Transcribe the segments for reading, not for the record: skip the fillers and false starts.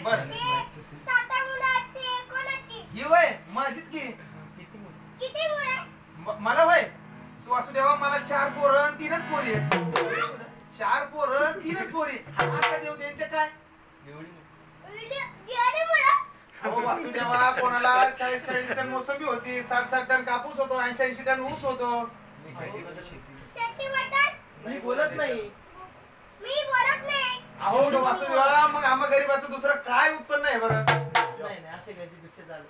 बर साता मुलाची कोणाची ही वय माझीच की किती मुलं मला वय वासुदेवा मला 4 पोरं आणि 3च पोरी आहेत 4 पोरं 3च पोरी आता देऊ त्यांचे काय अहो वासुदेवा कोणाला 40-40 टन मोसंबी होती 60-60 टन कापूस होतो 80-80 टन ऊस होतो मी बोलत नाही अहो वासुदेवा मग आम्हा गरीबाचं दुसरं काय उत्पन्न आहे बरं नाही नाही असे घ्यायची पेक्षा झालं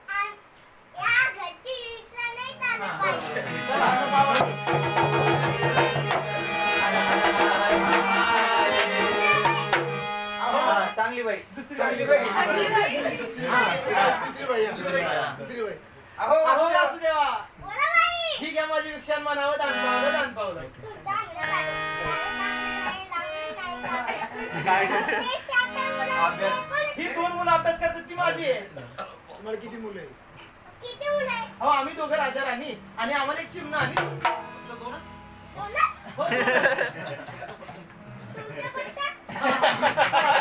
चांगली बाई चांगली बाई दुसरी बाई अहो वासुदेवा ठीक आहे माझी भिक्षा म्हणावं दान पावलं ही 2 मुलं अभ्यास करतात ती माझी आहे तुम्हाला किती मुलं आहे हो आम्ही दोघं राजा राणी आणि आम्हाला एक चिमणा आणि दोनच